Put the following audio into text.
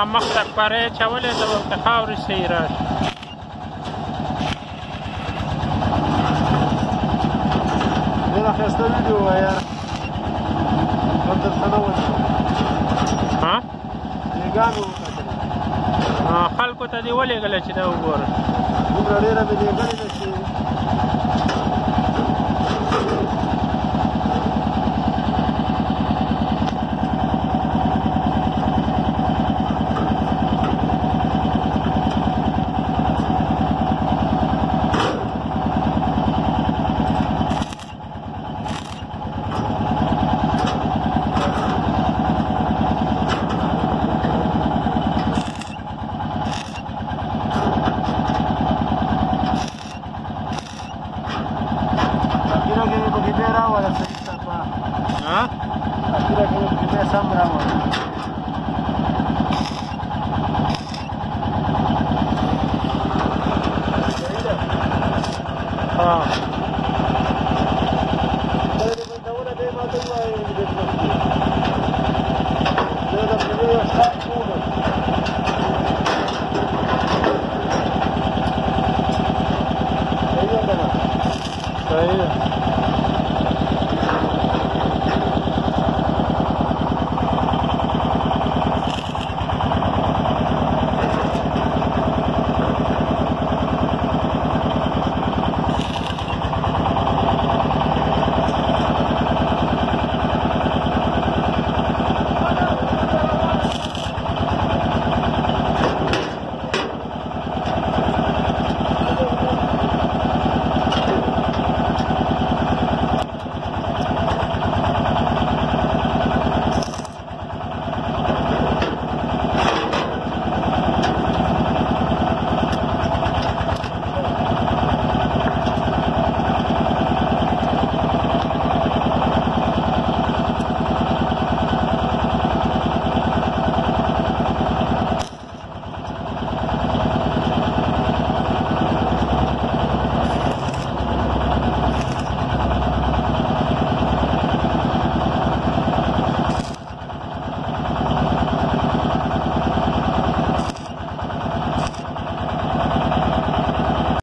مخ ته کپاره یې اچولې ده ورته خاورې صحیح راشي ډېره ښایسته ویډیو وه یاره ما درته نه ویل لیږانو وکتلې خلکو ته دې ولېږله چې دا وګوره دومره ډېره مې لېږلې ده چې हाँ